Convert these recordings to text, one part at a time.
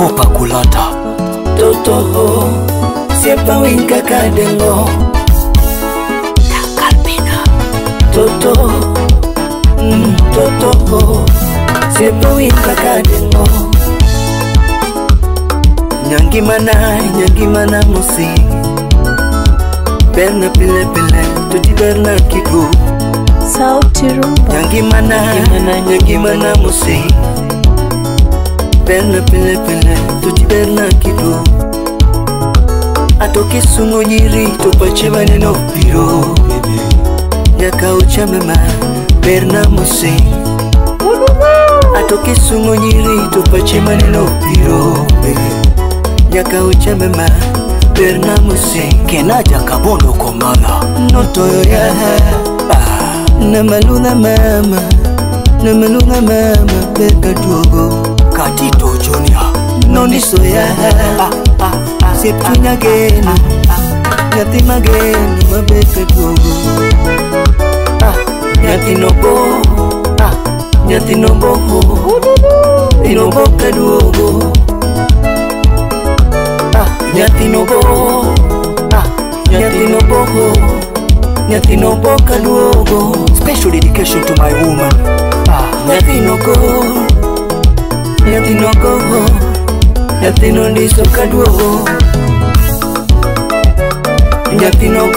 Kopa kulata Toto Siapa winka kadengo Kalpina Toto Toto Siapa winka kadengo Nyangi mana musik Berna pile Tuti berna kiku Sauti rumba Nyangi mana musik Berna pile Tuti berna kiku Atoki sungo nyiri Tupache maneno biro Nyaka ucha mema Berna musik Atoki sungo nyiri Tupache maneno biro Nyaka ucha mema Berna musik Kenaja kabondo komala Notoyo ya Namalunga mama Beka duogo Katito Junior Noniso ya Septunya geni Nyati mageni mabeka duogo Nyati nobo Inoboka duogo Nyati noboka duogo. Special dedication to my woman. Nyati no ndiso kaduogo. Nyati no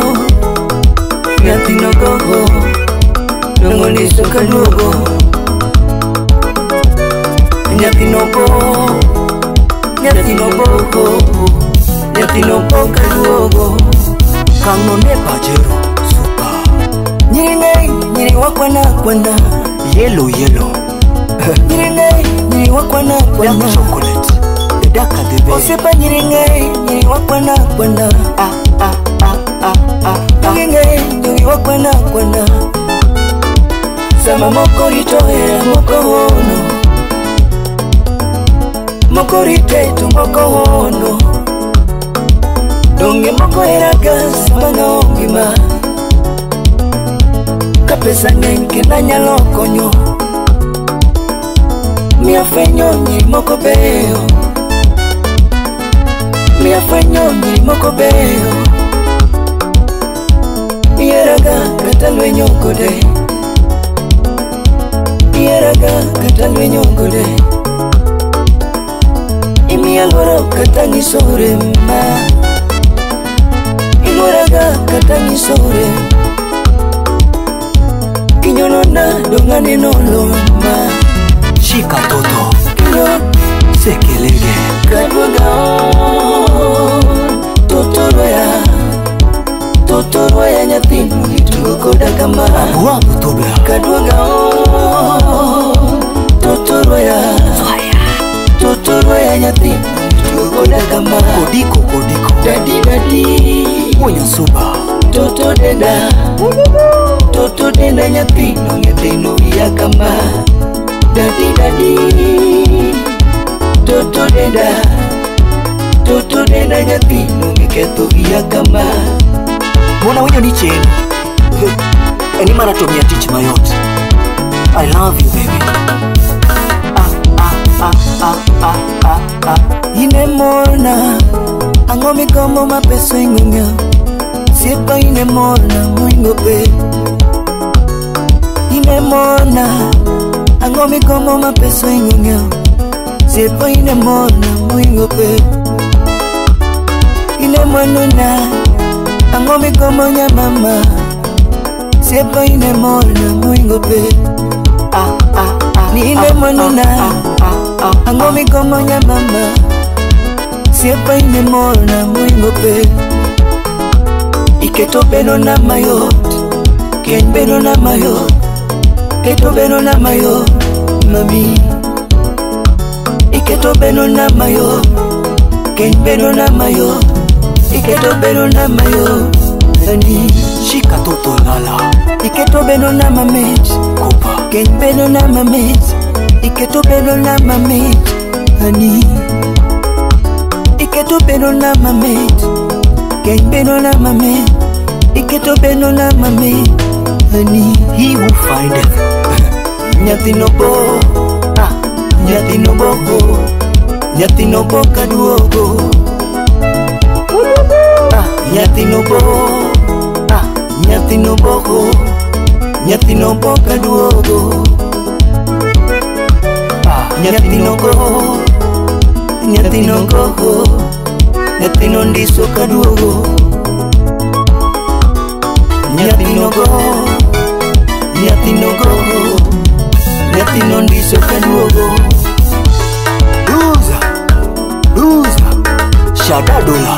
ndiso kaduogo. Nyati no kaduogo. Kanone pajero super. Nyiri wakwana Yellow Nyiri wakwana Dark chocolate The darker the better. Osepa nyiri wakwana Nyiri wakwana Sama moko ritohera moko hono Moko ritetu moko hono Donge moko heragas manga ongima Kapesa ngenke na nyalo konyo Mia fenyo nyiri moko beyo Iyeraga kata lwenyo gode Imi alwaro kata ngisore ma Ilwaraga kata ngisore Kinyono na dongane noloma Shika toto Kinyo Sekelege Kadwaga Totoroya nyathinu itugo koda kama Wangu tobea Kadwaga Totoroya nyathinu itugo koda kama Kodiko Dadi Mwenye suba Toto denda nyathinu iya kama Dadi Toto denda nyathinu miketho iya kama Mwana wenyo ni chenu Eni mana tomia tich mayot I love you baby Ine morna Ango migomo mapeso ing'ung'yo Siepa ine morna muingo pe Ine morna Ango migomo mapeso ing'ung'yo Siepa ine morna muingo pe Ine mwanuna Ango migomo nya mama Siepa ine morna muingo pe Ni ine mwanuna Ango migomo nya mama Siepa ine morna muingo pe Iketo beno na mayot Ken beno na mayot Keto beno na mayot Mami Iketo beno na mayot Ken beno na mayot Iketo beno na mayot Hani Shika toto lala Iketo beno na mamet Kopa Ken beno na mamet Iketo beno na mamet Hani Iketo beno na mamet Ken beno na mamet Iketo beno na mamet Hani He who findeth Nyathi no bo nyathino pok aduogo. Nyathino bo, nyathino boko, nyathino pok aduogo. Nyathino go, nyathino go, nyathino ndiso kaduogo. Nyathino go, nyathino go, nyathino ndiso kaduogo. Luza, Shadadola.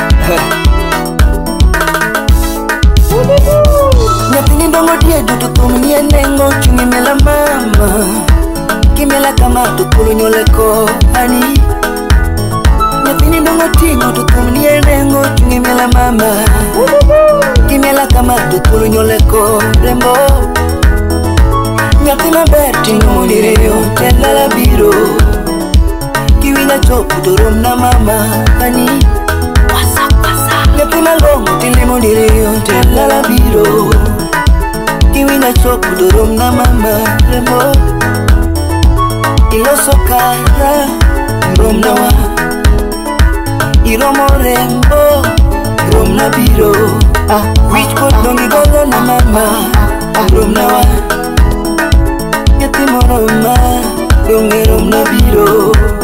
Nyathini dongo die duto thum nie nengo chungi mela mama. Kimela kama tukulu nyole ko ani. Nyathini dongo tingo to thum nie nengo chungi mela mama. Kimela kama tukulu nyole ko rembo. Nyathina beti no direyo telala biro. Kiwinya chopu torom na mama ani. Nyathina longo tilimo direyo telala biro. Kiwinya chopu torom na mama rembo. Iloso kara romna wa, iromo rembo romna biro. Wich kot dongi golo na mama romna wa, nyathi moroma donge romna biro.